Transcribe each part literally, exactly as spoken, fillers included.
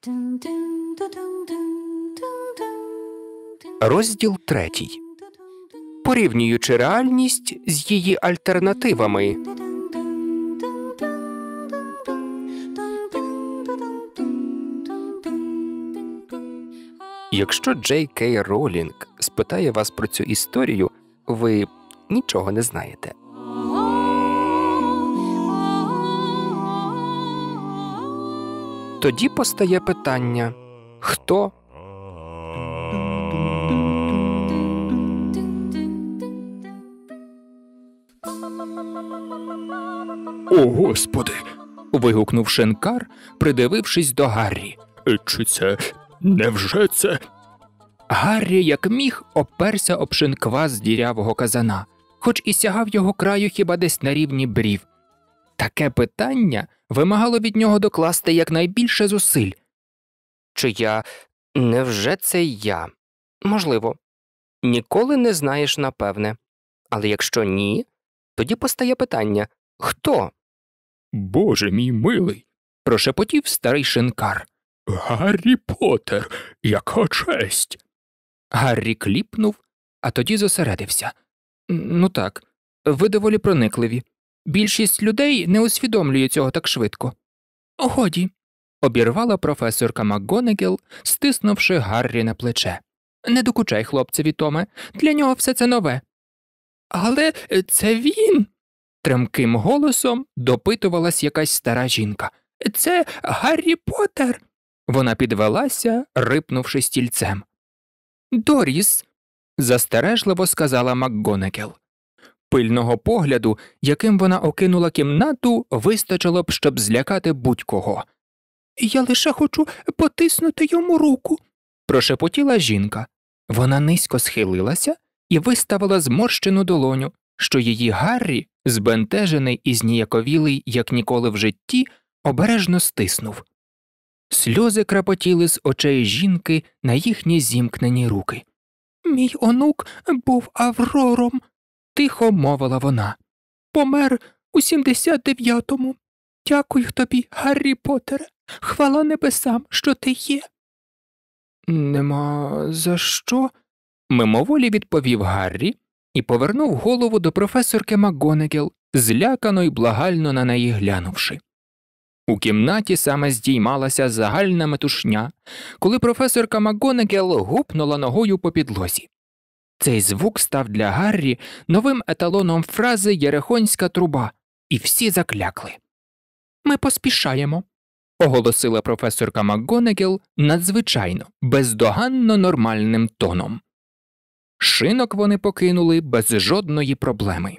Розділ третій. Порівнюючи реальність з її альтернативами. Якщо Джей Кей Ролінг спитає вас про цю історію, ви нічого не знаєте. Тоді постає питання: хто? «О, Господи!» – вигукнув шинкар, придивившись до Гаррі. «Чи це... невже це...» Гаррі, як міг, оперся об шинквас дірявого казана, хоч і сягав його краю хіба десь на рівні брів. Таке питання вимагало від нього докласти якнайбільше зусиль. Чи я... невже це я? Можливо. Ніколи не знаєш напевне. Але якщо ні, тоді постає питання: хто? «Боже мій милий!» – прошепотів старий шинкар. «Гаррі Поттер! Яка честь!» Гаррі кліпнув, а тоді зосередився. «Ну так, ви доволі проникливі. Більшість людей не усвідомлює цього так швидко». «Годі», – обірвала професорка МакГонагал, стиснувши Гаррі на плече. «Не докучай хлопцеві, Томе, для нього все це нове». «Але це він!» – тремким голосом допитувалась якась стара жінка. «Це Гаррі Поттер!» Вона підвелася, рипнувши стільцем. «Доріс!» – застережливо сказала МакГонагал. Пильного погляду, яким вона окинула кімнату, вистачило б, щоб злякати будь-кого. «Я лише хочу потиснути йому руку», – прошепотіла жінка. Вона низько схилилася і виставила зморщену долоню, що її Гаррі, збентежений і зніяковілий, як ніколи в житті, обережно стиснув. Сльози крапотіли з очей жінки на їхні зімкнені руки. «Мій онук був Аврором», – тихо мовила вона. «Помер у сімдесят дев'ятому. Дякую тобі, Гаррі Поттере. Хвала небесам, що ти є». «Нема за що?» – мимоволі відповів Гаррі і повернув голову до професорки МакГонагал, злякано й благально на неї глянувши. У кімнаті саме здіймалася загальна метушня, коли професорка МакГонагал гупнула ногою по підлозі. Цей звук став для Гаррі новим еталоном фрази «Єрихонська труба», і всі заклякли. «Ми поспішаємо», – оголосила професорка МакГонагал надзвичайно, бездоганно нормальним тоном. Шинок вони покинули без жодної проблеми.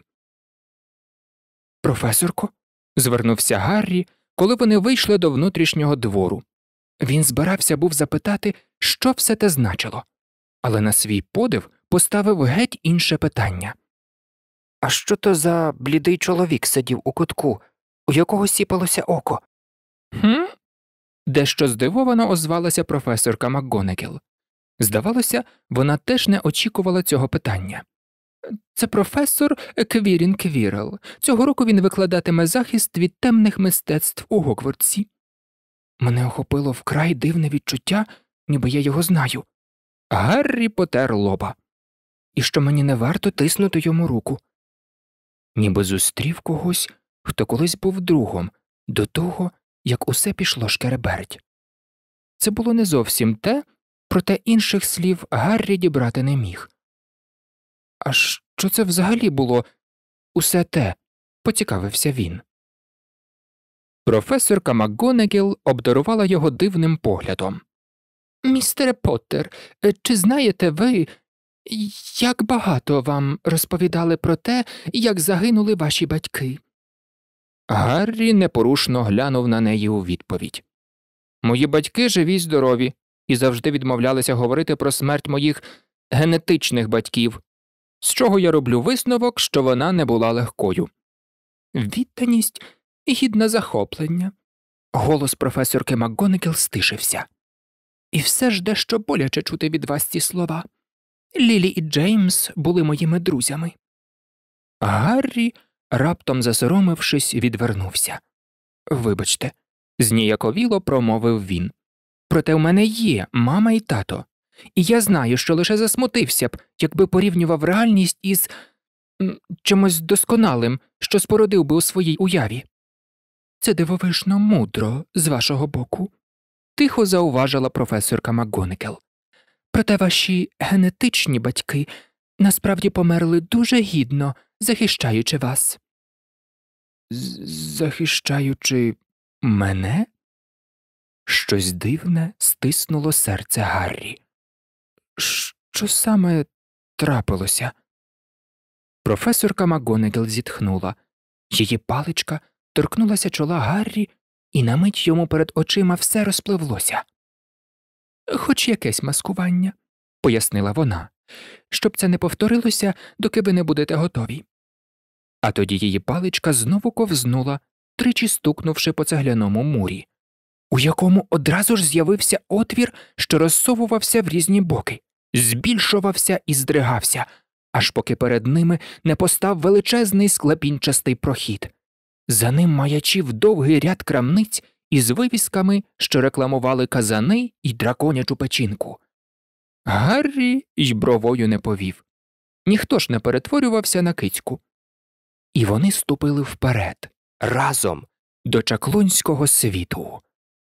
«Професорко», – звернувся Гаррі, коли вони вийшли до внутрішнього двору. Він збирався був запитати, що все те значило, але на свій подив поставив геть інше питання. «А що то за блідий чоловік сидів у кутку, у якого сіпалося око?» «Хм?» – дещо здивовано озвалася професорка МакГонагал. Здавалося, вона теж не очікувала цього питання. «Це професор Квірін Квірел. Цього року він викладатиме захист від темних мистецтв у Гогвартсі». Мене охопило вкрай дивне відчуття, ніби я його знаю. Гаррі потер лоба. І що мені не варто тиснути йому руку. Ніби зустрів когось, хто колись був другом, до того, як усе пішло шкереберть. Це було не зовсім те, проте інших слів Гаррі дібрати не міг. «А що це взагалі було усе те?» – поцікавився він. Професорка МакГонагал обдарувала його дивним поглядом. «Містере Поттер, чи знаєте ви, як багато вам розповідали про те, як загинули ваші батьки?» Гаррі непорушно глянув на неї у відповідь. «Мої батьки живі й здорові і завжди відмовлялися говорити про смерть моїх генетичних батьків, з чого я роблю висновок, що вона не була легкою». «Відданість гідна захоплення». Голос професорки МакГонагал стишився. «І все ж дещо боляче чути від вас ці слова. Лілі і Джеймс були моїми друзями». Гаррі, раптом засоромившись, відвернувся. «Вибачте», – зніяковіло промовив він. Проте в мене є мама і тато. І я знаю, що лише засмутився б, якби порівнював реальність із м, чимось досконалим, що спородив би у своїй уяві. Це дивовижно мудро з вашого боку, тихо зауважила професорка МакГонагал. Проте ваші генетичні батьки насправді померли дуже гідно, захищаючи вас. Захищаючи мене? Щось дивне стиснуло серце Гаррі. Що саме трапилося? Професорка МакГонагал зітхнула. Її паличка торкнулася чола Гаррі, і на мить йому перед очима все розпливлося. «Хоч якесь маскування», – пояснила вона, – «щоб це не повторилося, доки ви не будете готові». А тоді її паличка знову ковзнула, тричі стукнувши по цегляному мурі, у якому одразу ж з'явився отвір, що розсовувався в різні боки, збільшувався і здригався, аж поки перед ними не постав величезний склепінчастий прохід. За ним маячив довгий ряд крамниць із вивісками, що рекламували казани і драконячу печінку. Гаррі й бровою не повів. Ніхто ж не перетворювався на кицьку. І вони ступили вперед, разом, до чаклунського світу.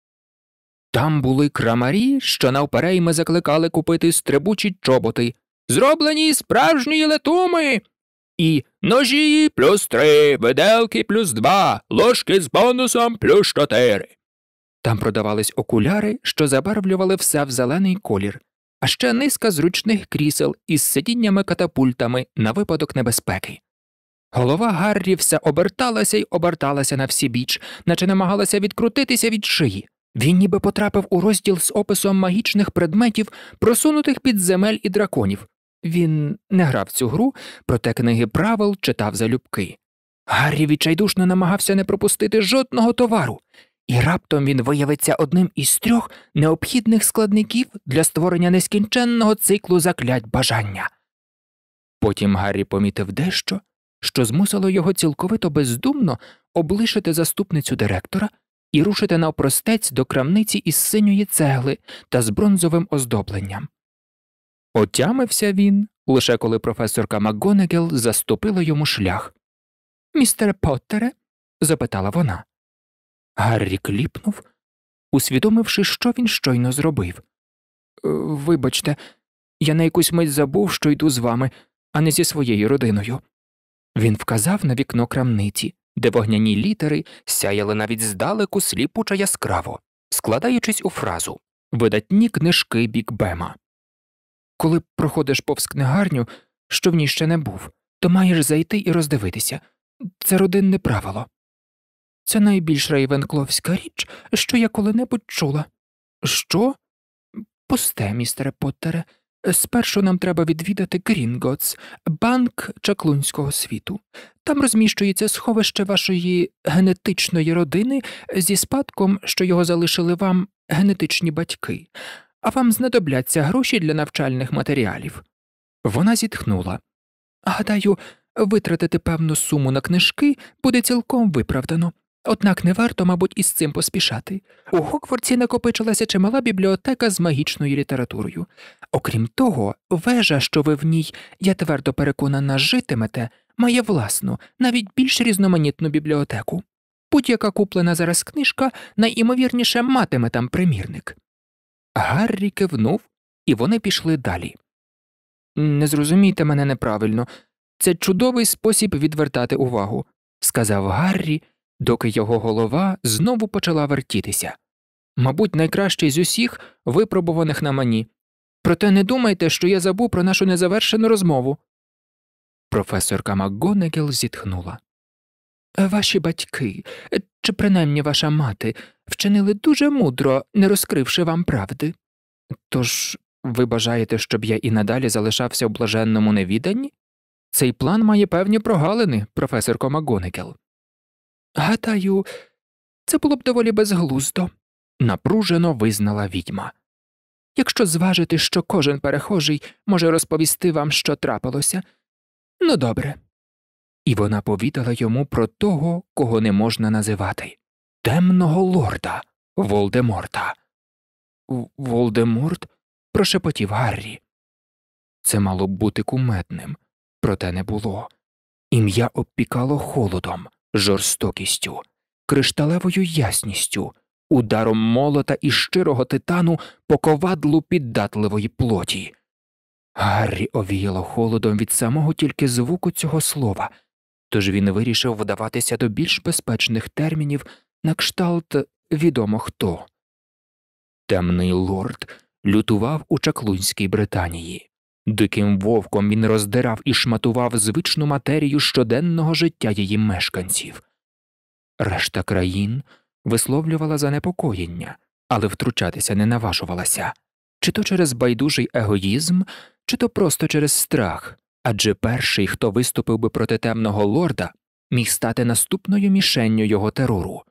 Там були крамарі, що навперейми закликали купити стрибучі чоботи, зроблені із справжньої летуми, і ножі плюс три, виделки плюс два, ложки з бонусом плюс чотири. Там продавались окуляри, що забарвлювали все в зелений колір, а ще низка зручних крісел із сидіннями-катапультами на випадок небезпеки. Голова Гаррі все оберталася й оберталася на всі біч, наче намагалася відкрутитися від шиї. Він ніби потрапив у розділ з описом магічних предметів, просунутих під земель і драконів. Він не грав цю гру, проте книги правил читав залюбки. Гаррі відчайдушно намагався не пропустити жодного товару, і раптом він виявиться одним із трьох необхідних складників для створення нескінченного циклу заклять бажання. Потім Гаррі помітив дещо, що змусило його цілковито бездумно облишити заступницю директора і рушити навпростець до крамниці із синьої цегли та з бронзовим оздобленням. Отямився він, лише коли професорка МакГонагал заступила йому шлях. «Містере Поттере?» – запитала вона. Гаррі кліпнув, усвідомивши, що він щойно зробив. «Вибачте, я на якусь мить забув, що йду з вами, а не зі своєю родиною». Він вказав на вікно крамниці, де вогняні літери сяяли навіть здалеку сліпучо яскраво, складаючись у фразу «Видатні книжки Біг Бема». Коли проходиш повз книгарню, що в ній ще не був, то маєш зайти і роздивитися. Це родинне правило. Це найбільш рейвенкловська річ, що я коли-небудь чула. Що? Пусте, містере Поттере. Спершу нам треба відвідати Грінготс, банк чаклунського світу. Там розміщується сховище вашої генетичної родини зі спадком, що його залишили вам генетичні батьки, а вам знадобляться гроші для навчальних матеріалів. Вона зітхнула. Гадаю, витратити певну суму на книжки буде цілком виправдано. Однак не варто, мабуть, із цим поспішати. У Гогвартсі накопичилася чимала бібліотека з магічною літературою. Окрім того, вежа, що ви в ній, я твердо переконана, житимете, має власну, навіть більш різноманітну бібліотеку. Будь-яка куплена зараз книжка найімовірніше матиме там примірник. Гаррі кивнув, і вони пішли далі. «Не зрозумійте мене неправильно. Це чудовий спосіб відвертати увагу», – сказав Гаррі, доки його голова знову почала вертітися. «Мабуть, найкращий з усіх, випробуваних на мені. Проте не думайте, що я забув про нашу незавершену розмову». Професорка МакГонагал зітхнула. «Ваші батьки, чи принаймні ваша мати, вчинили дуже мудро, не розкривши вам правди. Тож ви бажаєте, щоб я і надалі залишався в блаженному невіданні? Цей план має певні прогалини, професорко МакГонагал». «Гадаю, це було б доволі безглуздо», – напружено визнала відьма. «Якщо зважити, що кожен перехожий може розповісти вам, що трапилося. Ну, добре». І вона повідала йому про того, кого не можна називати – темного лорда Волдеморта. Волдеморт? Прошепотів Гаррі. Це мало б бути кумедним, проте не було. Ім'я обпікало холодом, жорстокістю, кришталевою ясністю, ударом молота і щирого титану по ковадлу піддатливої плоті. Гаррі овіяло холодом від самого тільки звуку цього слова, тож він вирішив вдаватися до більш безпечних термінів на кшталт «відомо хто». Темний лорд лютував у Чаклунській Британії. Диким вовком він роздирав і шматував звичну матерію щоденного життя її мешканців. Решта країн висловлювала занепокоєння, але втручатися не наважувалася, чи то через байдужий егоїзм, чи то просто через страх, адже перший, хто виступив би проти темного лорда, міг стати наступною мішенню його терору.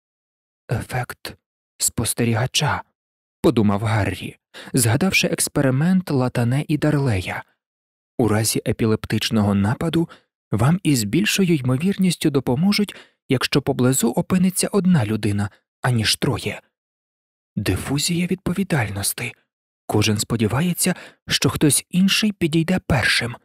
«Ефект спостерігача», – подумав Гаррі, згадавши експеримент Латане і Дарлея. У разі епілептичного нападу вам із більшою ймовірністю допоможуть, якщо поблизу опиниться одна людина, аніж троє. Дифузія відповідальності. Кожен сподівається, що хтось інший підійде першим.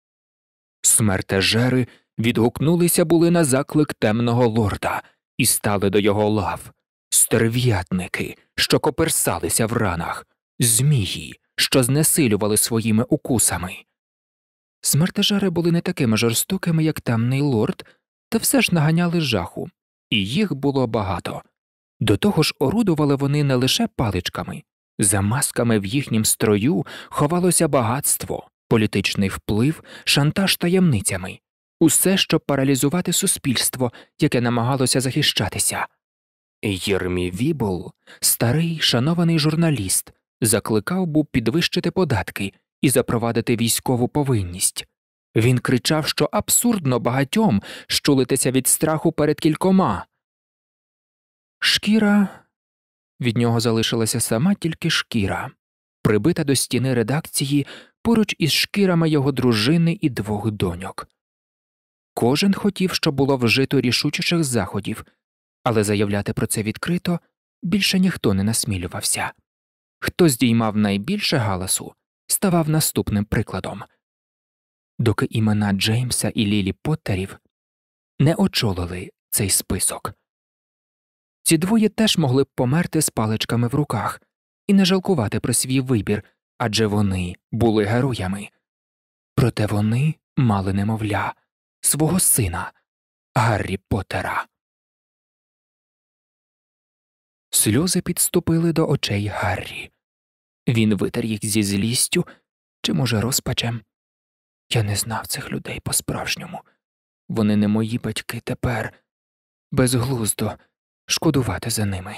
Смертежери відгукнулися були на заклик темного лорда і стали до його лав. Стерв'ятники, що коперсалися в ранах, змії, що знесилювали своїми укусами. Смертежери були не такими жорстокими, як темний лорд, та все ж наганяли жаху, і їх було багато. До того ж орудували вони не лише паличками. За масками в їхнім строю ховалося багатство, політичний вплив, шантаж таємницями. Усе, щоб паралізувати суспільство, яке намагалося захищатися. Єрмі Вібл, старий, шанований журналіст, закликав був підвищити податки і запровадити військову повинність. Він кричав, що абсурдно багатьом щулитися від страху перед кількома. Шкіра... Від нього залишилася сама тільки шкіра, прибита до стіни редакції поруч із шкірами його дружини і двох доньок. Кожен хотів, щоб було вжито рішучих заходів, але заявляти про це відкрито більше ніхто не насмілювався. Хто здіймав найбільше галасу, ставав наступним прикладом. Доки імена Джеймса і Лілі Поттерів не очолили цей список. Ці двоє теж могли б померти з паличками в руках і не жалкувати про свій вибір, адже вони були героями. Проте вони мали немовля, свого сина, Гаррі Поттера. Сльози підступили до очей Гаррі. Він витер їх зі злістю, чи, може, розпачем. Я не знав цих людей по-справжньому. Вони не мої батьки тепер. Безглуздо шкодувати за ними.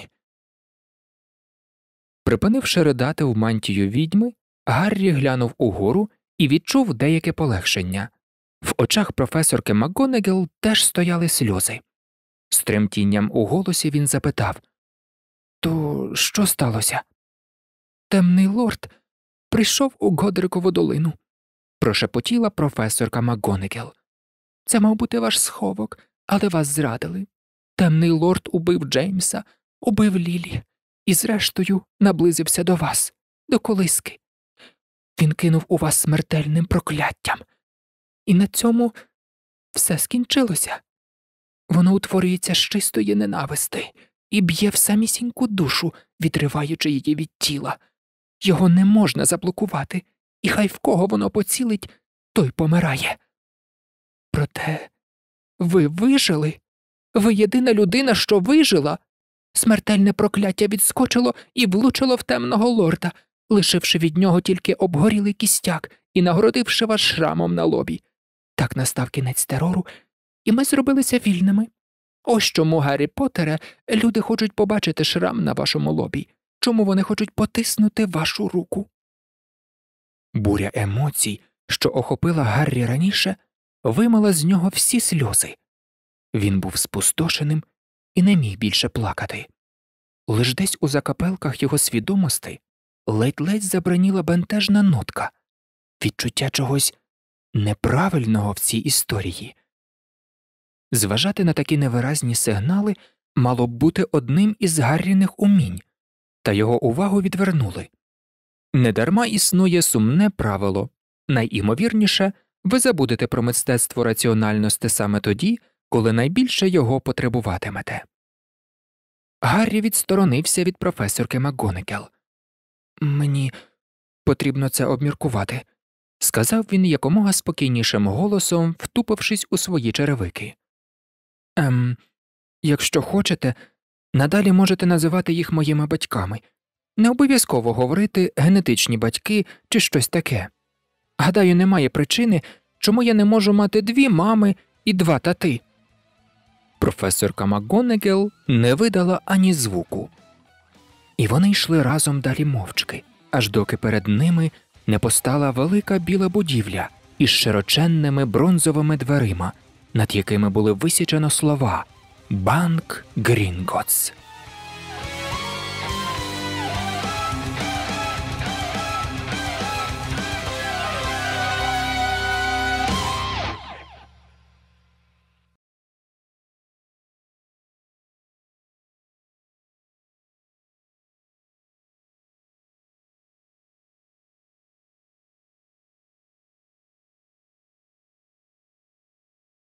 Припинивши ридати в мантію відьми, Гаррі глянув угору і відчув деяке полегшення. В очах професорки МакГонагал теж стояли сльози. З тремтінням у голосі він запитав: «То що сталося?» «Темний лорд прийшов у Годрикову долину», – прошепотіла професорка МакГонагал. «Це мав бути ваш сховок, але вас зрадили. Темний лорд убив Джеймса, убив Лілі і, зрештою, наблизився до вас, до колиски. Він кинув у вас смертельним прокляттям. І на цьому все скінчилося. Воно утворюється з чистої ненависти і б'є в самісіньку душу, відриваючи її від тіла. Його не можна заблокувати, і хай в кого воно поцілить, той помирає. Проте ви вижили. Ви єдина людина, що вижила. Смертельне прокляття відскочило і влучило в темного лорда, лишивши від нього тільки обгорілий кістяк і нагородивши вас шрамом на лобі. Так настав кінець терору, і ми зробилися вільними. Ось чому, Гаррі Поттере, люди хочуть побачити шрам на вашому лобі, чому вони хочуть потиснути вашу руку». Буря емоцій, що охопила Гаррі раніше, вимила з нього всі сльози. Він був спустошеним і не міг більше плакати. Лиш десь у закапелках його свідомості ледь-ледь забраніла бентежна нотка, відчуття чогось неправильного в цій історії. Зважати на такі невиразні сигнали мало б бути одним із Гарріних умінь. та його увагу відвернули. Недарма існує сумне правило. Найімовірніше, ви забудете про мистецтво раціональності саме тоді, коли найбільше його потребуватимете. Гаррі відсторонився від професорки МакГонагал. «Мені потрібно це обміркувати», – сказав він якомога спокійнішим голосом, втупившись у свої черевики. «Ем, якщо хочете, надалі можете називати їх моїми батьками. Не обов'язково говорити «генетичні батьки» чи щось таке. Гадаю, немає причини, чому я не можу мати дві мами і два тати». Професорка МакГонагал не видала ані звуку. І вони йшли разом далі мовчки, аж доки перед ними не постала велика біла будівля із широченними бронзовими дверима, над якими були висічено слова «Банк Грінготс».